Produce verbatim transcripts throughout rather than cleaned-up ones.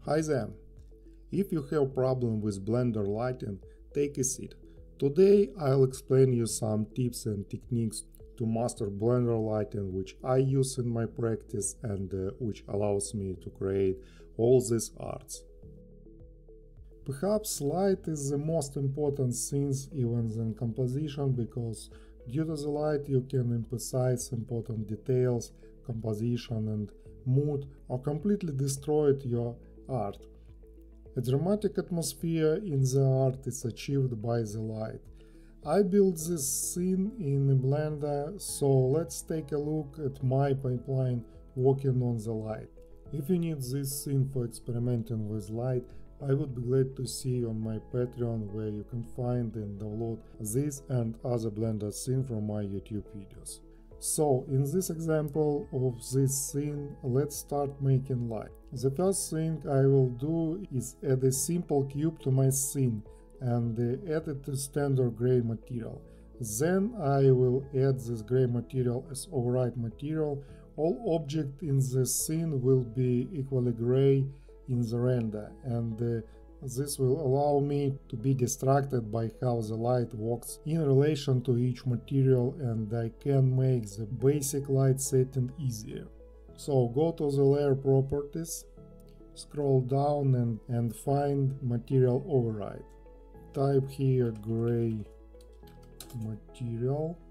Hi there! If you have problem with Blender lighting, take a seat. Today I'll explain you some tips and techniques to master Blender lighting which I use in my practice and uh, which allows me to create all these arts. Perhaps light is the most important thing even in composition, because due to the light you can emphasize important details, composition and mood, or completely destroy your art. A dramatic atmosphere in the art is achieved by the light. I built this scene in Blender, so let's take a look at my pipeline working on the light. If you need this scene for experimenting with light, I would be glad to see you on my Patreon, where you can find and download this and other Blender scenes from my YouTube videos. So, in this example of this scene, let's start making light. The first thing I will do is add a simple cube to my scene and add it to standard gray material. Then I will add this gray material as override material. All objects in the scene will be equally gray in the render, and uh, this will allow me to be distracted by how the light works in relation to each material, and I can make the basic light setting easier. So go to the layer properties, scroll down and, and find material override. Type here gray material.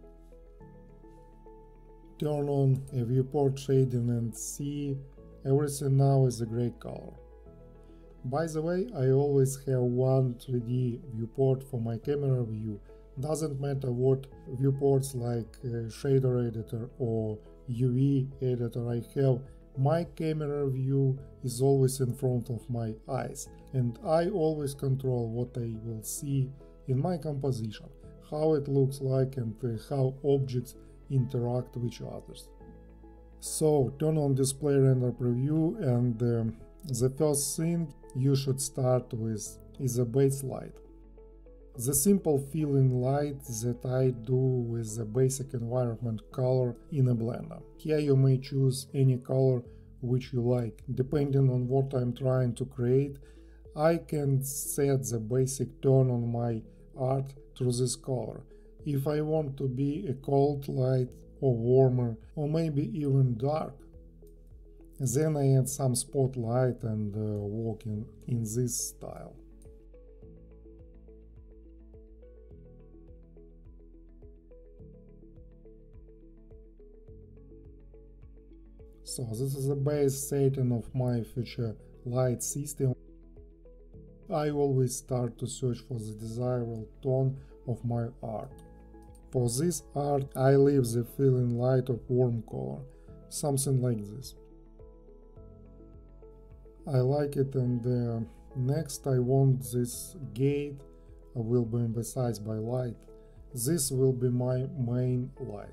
Turn on a viewport shading and see everything now is a gray color. By the way, I always have one three D viewport for my camera view. Doesn't matter what viewports like uh, shader editor or U V editor I have, my camera view is always in front of my eyes, and I always control what I will see in my composition, how it looks like and uh, how objects interact with each other. So turn on display render preview, and um, the first thing you should start with is a base light. The simple filling light that I do with the basic environment color in a Blender. Here you may choose any color which you like. Depending on what I'm trying to create, I can set the basic tone on my art through this color. If I want to be a cold light or warmer or maybe even dark, then I add some spotlight and uh, work in, in this style. So this is the base setting of my future light system. I always start to search for the desirable tone of my art. For this art I leave the filling light of warm color, something like this. I like it, and uh, next I want this gate will be emphasized by light. This will be my main light.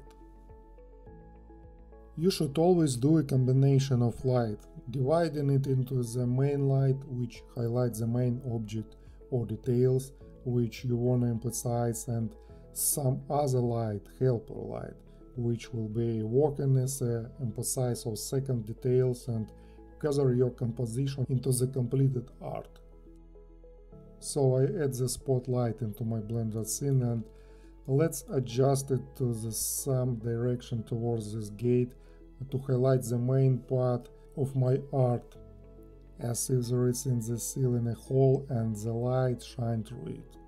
You should always do a combination of light, dividing it into the main light, which highlights the main object or details which you want to emphasize, and some other light, helper light, which will be working as a emphasize of second details and gather your composition into the completed art. So I add the spotlight into my Blender scene, and let's adjust it to the some direction towards this gate to highlight the main part of my art, as if there is in the ceiling a hole and the light shine through it.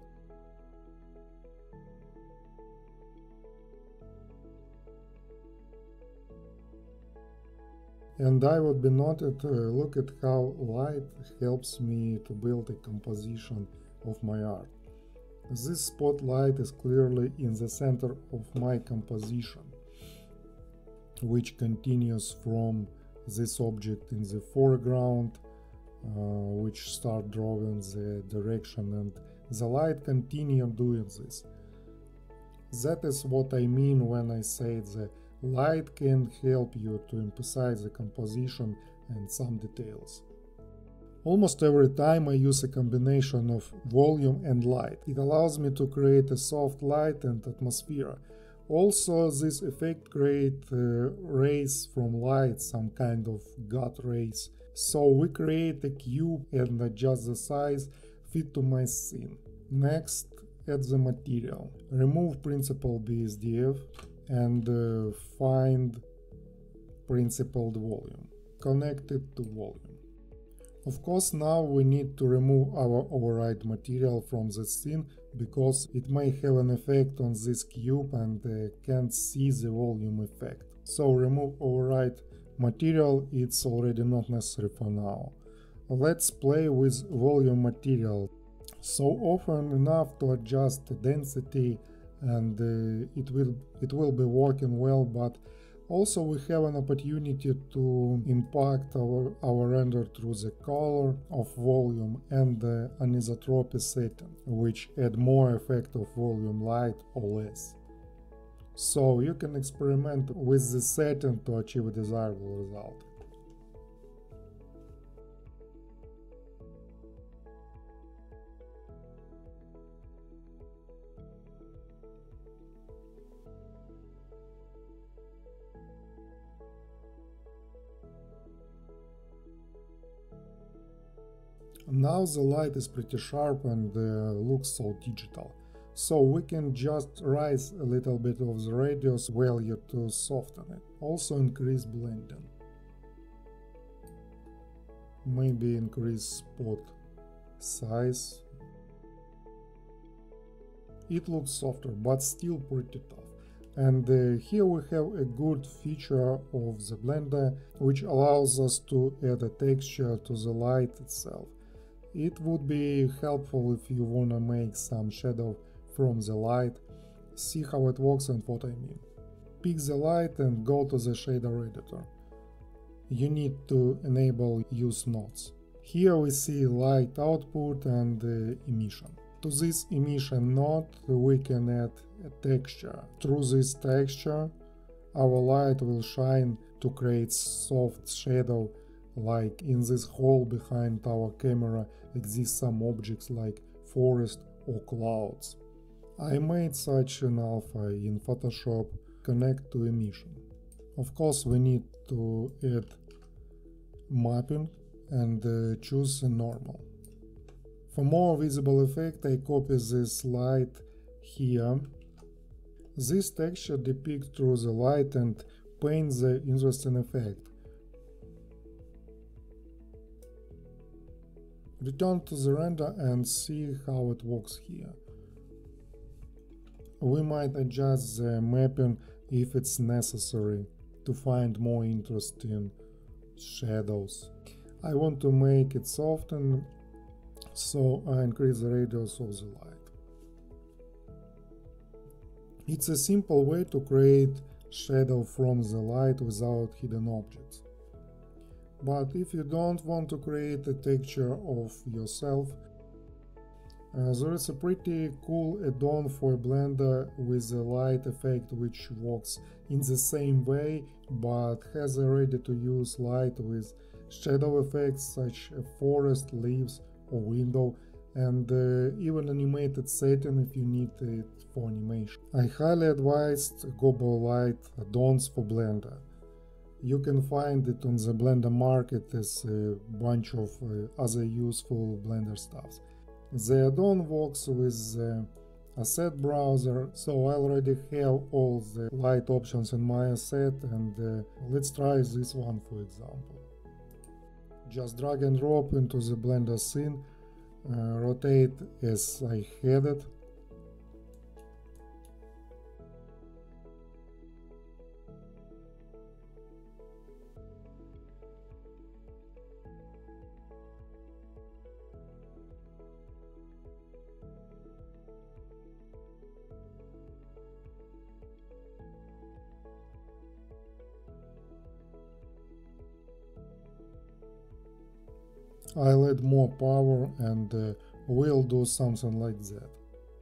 And I would be noted, uh, look at how light helps me to build a composition of my art. This spotlight is clearly in the center of my composition, which continues from this object in the foreground, uh, which start drawing the direction, and the light continue doing this. That is what I mean when I say the light can help you to emphasize the composition and some details. Almost every time I use a combination of volume and light. It allows me to create a soft light and atmosphere. Also, this effect creates uh, rays from light, some kind of God rays, So we create a cube and adjust the size fit to my scene. Next, add the material. Remove principled B S D F and uh, find principled volume. Connect it to volume. Of course, now we need to remove our override material from the scene because it may have an effect on this cube and uh, can't see the volume effect. So remove override material, it's already not necessary for now. Let's play with volume material. So often enough to adjust the density and uh, it will it will be working well, but also we have an opportunity to impact our, our render through the color of volume and the anisotropy setting, which add more effect of volume light or less. So you can experiment with the setting to achieve a desirable result. Now the light is pretty sharp and uh, looks so digital. So we can just raise a little bit of the radius value to soften it. Also increase blending. Maybe increase spot size. It looks softer, but still pretty tough. And uh, here we have a good feature of the blender, which allows us to add a texture to the light itself. It would be helpful if you wanna make some shadow from the light. See how it works and what I mean. Pick the light and go to the shader editor. You need to enable use nodes. Here we see light output and uh, emission. To this emission node we can add a texture. Through this texture our light will shine to create soft shadow, like in this hole behind our camera exist some objects like forest or clouds. I made such an alpha in Photoshop. Connect to emission. Of course we need to add mapping and uh, choose a normal. For more visible effect I copy this light here. This texture depicts through the light and paints the interesting effect. Return to the render and see how it works here. We might adjust the mapping if it's necessary to find more interesting shadows. I want to make it soften, so I increase the radius of the light. It's a simple way to create shadow from the light without hidden objects. But if you don't want to create a texture of yourself, uh, there is a pretty cool add-on for Blender with a light effect which works in the same way but has a ready-to-use light with shadow effects such as forest, leaves or window, and uh, even animated setting if you need it for animation. I highly advise Gobo Light add-ons for Blender. You can find it on the Blender market as a bunch of uh, other useful Blender stuffs. The add-on works with the asset browser, so I already have all the light options in my asset, and uh, let's try this one for example. Just drag and drop into the Blender scene, uh, rotate as I had it. I'll add more power and uh, we'll do something like that.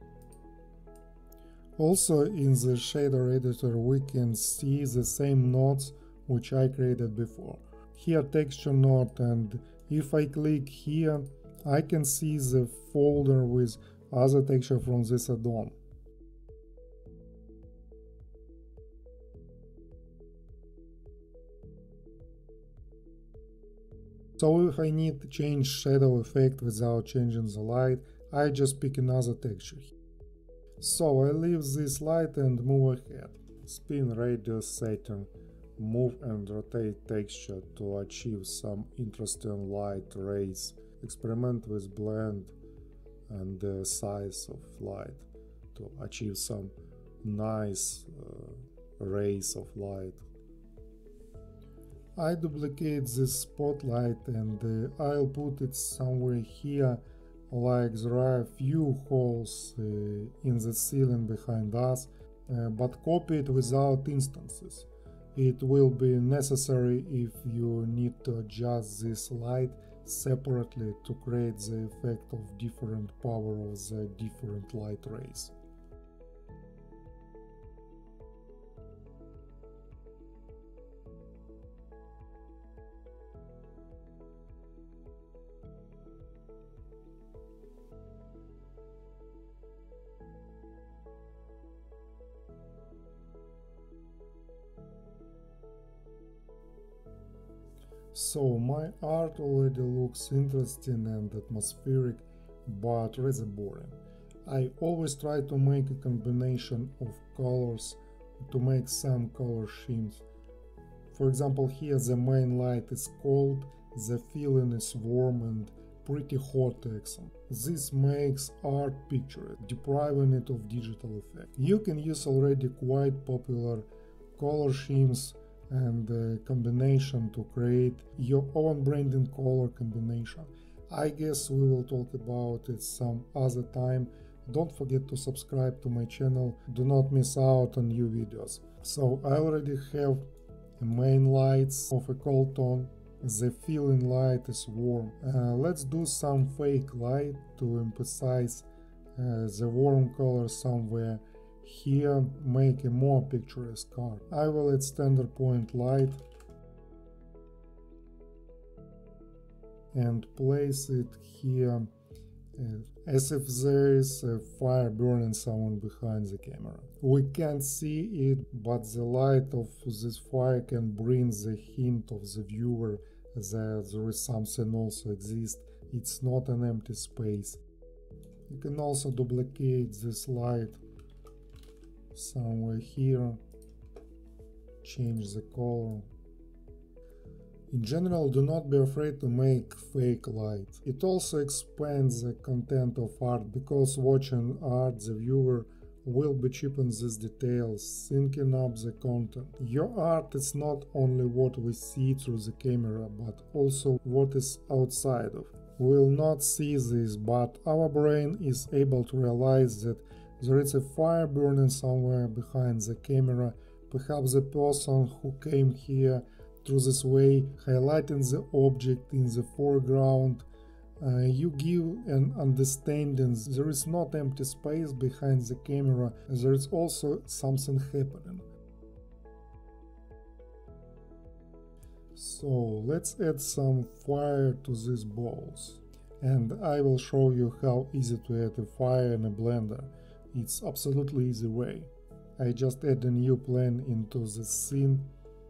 Also in the shader editor we can see the same nodes which I created before. Here texture node, and if I click here I can see the folder with other texture from this add-on. So if I need to change shadow effect without changing the light, I just pick another texture. So I leave this light and move ahead. Spin radius setting, move and rotate texture to achieve some interesting light rays. Experiment with blend and the size of light to achieve some nice uh, rays of light. I duplicate this spotlight and uh, I'll put it somewhere here, like there are a few holes uh, in the ceiling behind us, uh, but copy it without instances. It will be necessary if you need to adjust this light separately to create the effect of different power of the different light rays. So my art already looks interesting and atmospheric, but rather boring. I always try to make a combination of colors to make some color schemes. For example, here the main light is cold, the feeling is warm and pretty hot accent. This makes art picture, depriving it of digital effect. You can use already quite popular color schemes and uh, combination to create your own branding color combination. I guess we will talk about it some other time. Don't forget to subscribe to my channel, do not miss out on new videos. So I already have main lights of a cold tone, the feeling light is warm. Uh, let's do some fake light to emphasize uh, the warm color somewhere. Here, make a more picturesque art. I will add standard point light and place it here uh, as if there is a fire burning someone behind the camera. We can't see it, but the light of this fire can bring the hint of the viewer that there is something also exists. It's not an empty space. You can also duplicate this light somewhere here, change the color. In general, do not be afraid to make fake light. It also expands the content of art, because watching art the viewer will be cheapening these details, syncing up the content. Your art is not only what we see through the camera, but also what is outside of. We will not see this, but our brain is able to realize that there is a fire burning somewhere behind the camera. Perhaps the person who came here through this way, highlighting the object in the foreground. Uh, you give an understanding there is not empty space behind the camera, there is also something happening. So let's add some fire to these balls. And I will show you how easy to add a fire in a blender. It's absolutely easy way. I just add a new plane into the scene,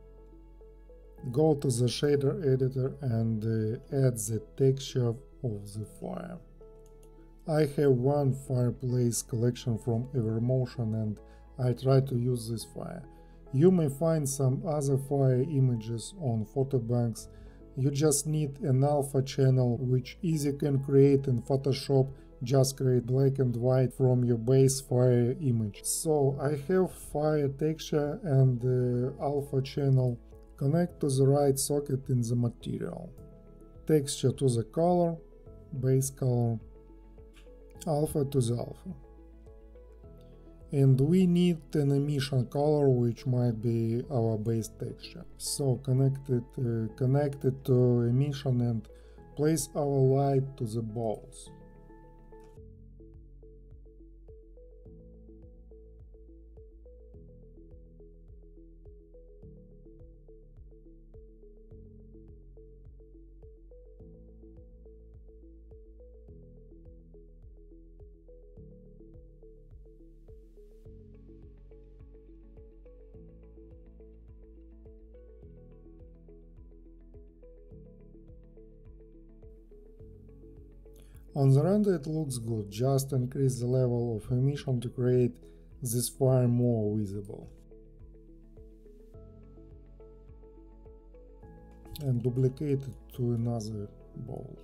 go to the shader editor and uh, add the texture of the fire. I have one fireplace collection from Evermotion and I try to use this fire. You may find some other fire images on photo banks. You just need an alpha channel, which easy can create in Photoshop. Just create black and white from your base fire image. So I have fire texture and the alpha channel. Connect to the right socket in the material. Texture to the color, base color, alpha to the alpha. And we need an emission color, which might be our base texture. So connect it, uh, connect it to emission and place our light to the balls. On the render it looks good, just increase the level of emission to create this fire more visible. And duplicate it to another bowl.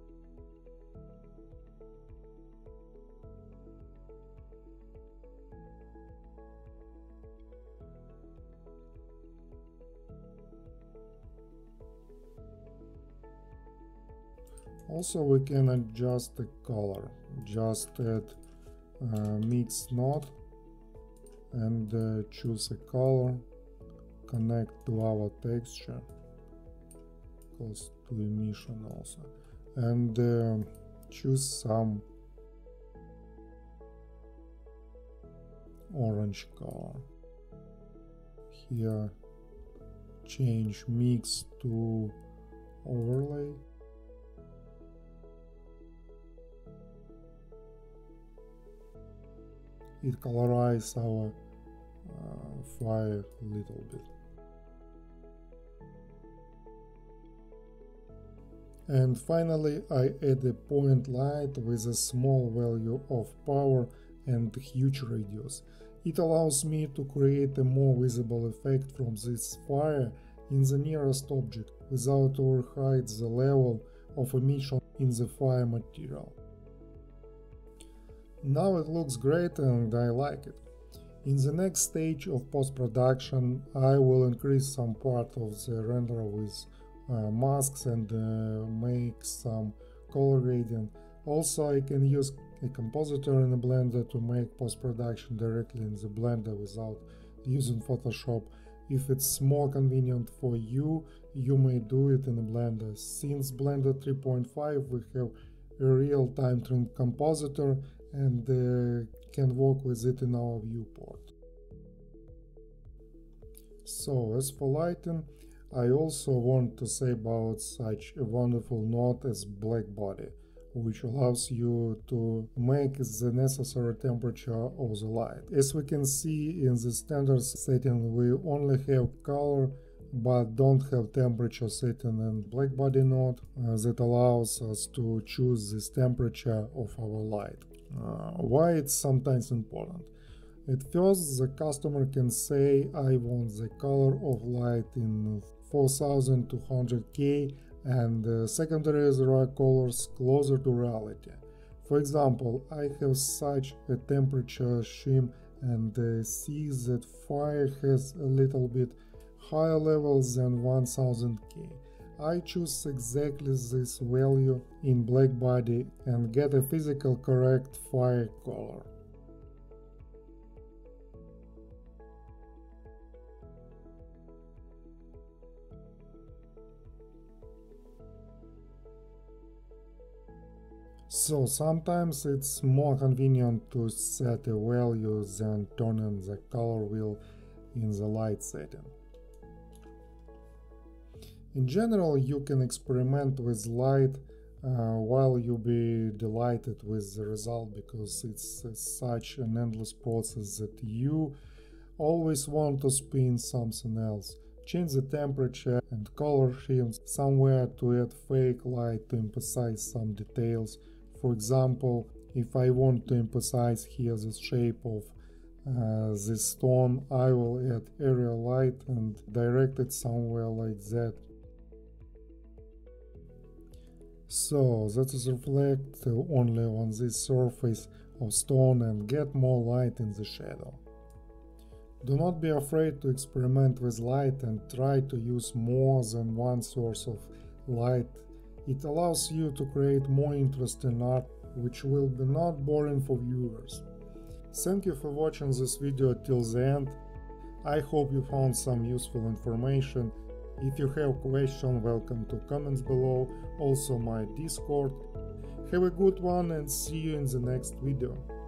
Also we can adjust the color, just add uh, mix node and uh, choose a color, connect to our texture, close to emission also, and uh, choose some orange color. Here change mix to overlay. It colorizes our uh, fire a little bit. And finally I add a point light with a small value of power and huge radius. It allows me to create a more visible effect from this fire in the nearest object without override the level of emission in the fire material. Now it looks great and I like it. In the next stage of post-production I will increase some part of the render with uh, masks and uh, make some color gradient. Also I can use a compositor in the Blender to make post-production directly in the Blender without using Photoshop. If it's more convenient for you, you may do it in the Blender. Since Blender three point five we have a real-time trim compositor and uh, can work with it in our viewport. So as for lighting, I also want to say about such a wonderful node as black body, which allows you to make the necessary temperature of the light. As we can see in the standard setting we only have color but don't have temperature setting in black body node uh, that allows us to choose this temperature of our light. Uh, why it's sometimes important? At first the customer can say I want the color of light in four thousand two hundred K, and uh, secondary there are colors closer to reality. For example, I have such a temperature shim and uh, see that fire has a little bit higher levels than one thousand K. I choose exactly this value in black body and get a physical correct fire color. So sometimes it's more convenient to set a value than turning the color wheel in the light setting. In general, you can experiment with light uh, while you be delighted with the result, because it's uh, such an endless process that you always want to spin something else. Change the temperature and color schemes somewhere to add fake light to emphasize some details. For example, if I want to emphasize here the shape of uh, this stone, I will add area light and direct it somewhere like that. So that is reflect only on this surface of stone and get more light in the shadow. Do not be afraid to experiment with light and try to use more than one source of light. It allows you to create more interesting art, which will be not boring for viewers. Thank you for watching this video till the end. I hope you found some useful information. If you have questions, welcome to comments below, also my Discord. Have a good one and see you in the next video.